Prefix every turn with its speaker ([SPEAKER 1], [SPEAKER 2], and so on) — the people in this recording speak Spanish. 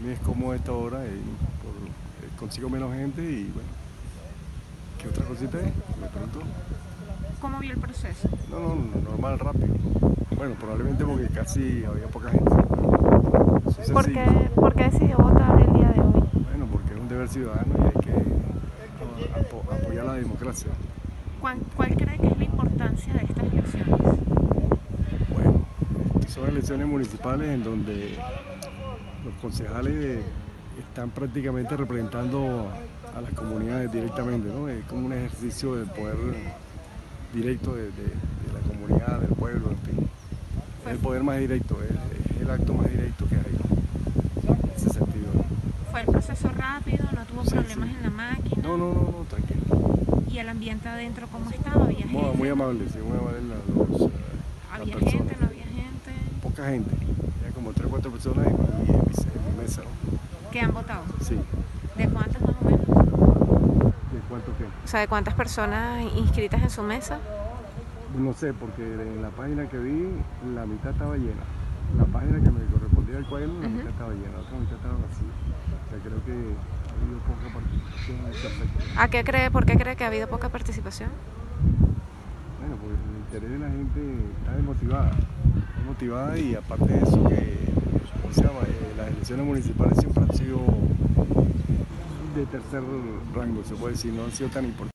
[SPEAKER 1] mí es cómodo a esta hora y consigo menos gente y bueno, ¿qué otra cosita es? Me pregunto.
[SPEAKER 2] ¿Cómo vio el proceso?
[SPEAKER 1] No, no, no, normal, rápido. Bueno, probablemente porque casi había poca gente. Eso es
[SPEAKER 2] ¿Por
[SPEAKER 1] sencillo.
[SPEAKER 2] qué, por qué decidió votar el día de hoy?
[SPEAKER 1] Bueno, porque es un deber ciudadano y hay que apoyar la democracia.
[SPEAKER 2] ¿Cuál cree que es la importancia de estas elecciones?
[SPEAKER 1] Bueno, son elecciones municipales en donde los concejales están prácticamente representando a las comunidades directamente, ¿no? Es como un ejercicio del poder directo de la comunidad, del pueblo, en fin. Es el poder más directo, es el acto más directo que hay, ¿no? En ese sentido, ¿no?
[SPEAKER 2] ¿Fue el proceso rápido? ¿No tuvo
[SPEAKER 1] Sí,
[SPEAKER 2] problemas
[SPEAKER 1] sí.
[SPEAKER 2] en la máquina?
[SPEAKER 1] No, no, no, no, tranquilo.
[SPEAKER 2] ¿Y el ambiente adentro cómo estaba? ¿Había
[SPEAKER 1] Muy, muy
[SPEAKER 2] gente?
[SPEAKER 1] amable, sí, muy amable las
[SPEAKER 2] ¿Había
[SPEAKER 1] personas.
[SPEAKER 2] gente? ¿No había gente?
[SPEAKER 1] Poca gente, ya como 3 o 4 personas en mi mesa, ¿no?
[SPEAKER 2] ¿Que han votado?
[SPEAKER 1] Sí.
[SPEAKER 2] ¿De cuántas más o menos?
[SPEAKER 1] ¿De cuánto qué?
[SPEAKER 2] O sea, ¿de cuántas personas inscritas en su mesa?
[SPEAKER 1] No sé, porque en la página que vi, la mitad estaba llena. La página que me correspondía al cuaderno, la mitad estaba llena, la otra mitad estaba vacía. O sea, creo que ha habido poca participación en ese aspecto.
[SPEAKER 2] ¿Por qué cree que ha habido poca participación?
[SPEAKER 1] Bueno, pues el interés de la gente está desmotivada y aparte de eso que, ¿cómo se llama? Las elecciones municipales siempre han sido de tercer rango, se puede decir, no han sido tan importantes.